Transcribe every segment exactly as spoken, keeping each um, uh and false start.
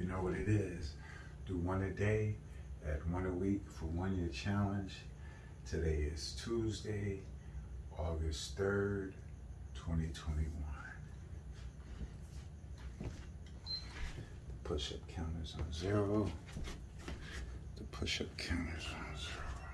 know what it is. Do one a day, add one a week for one year challenge. Today is Tuesday, August third, twenty twenty-one. Push-up counters on zero. The push-up counters on zero.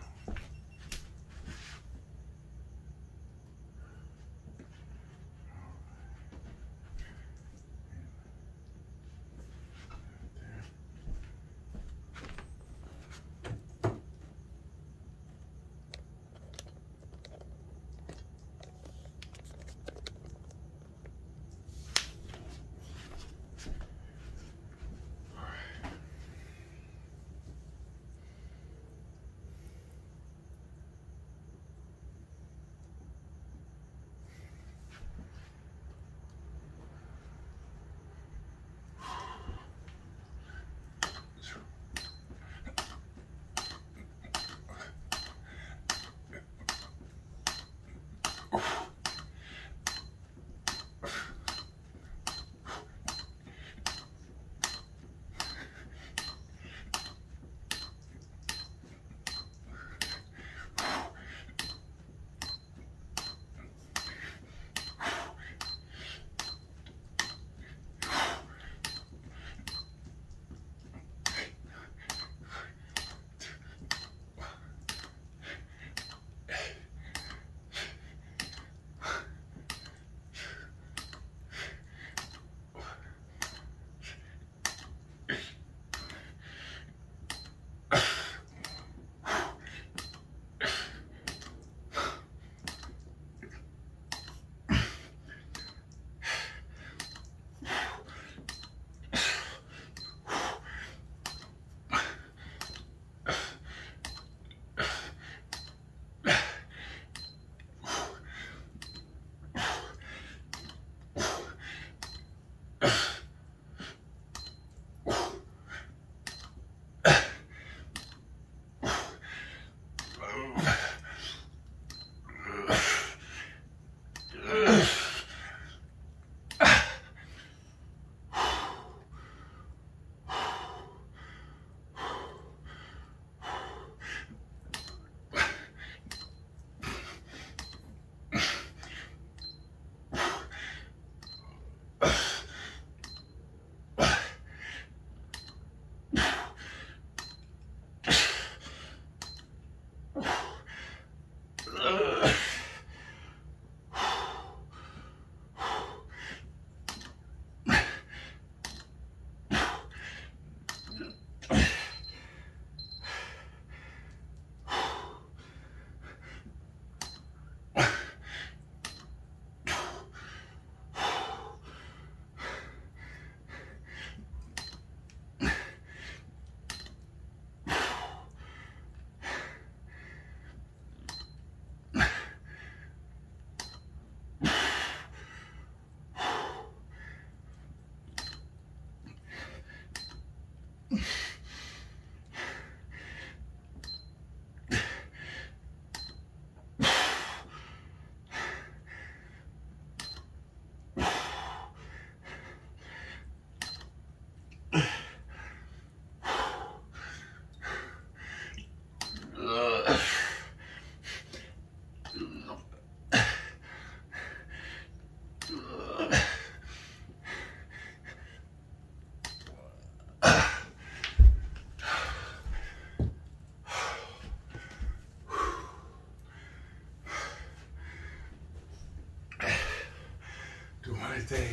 Do one a day,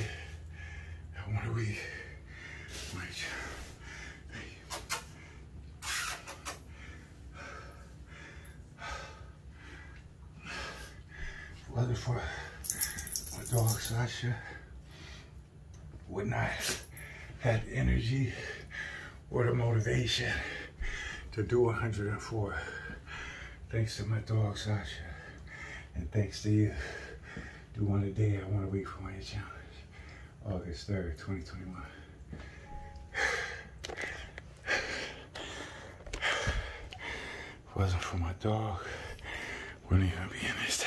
add one a week. Wasn't for my dog Sasha, would not have the energy or the motivation to do one hundred four. Thanks to my dog Sasha, and thanks to you. Do one a day, add one a week for one year challenge. August third, twenty twenty-one. If it wasn't for my dog, wouldn't even be in this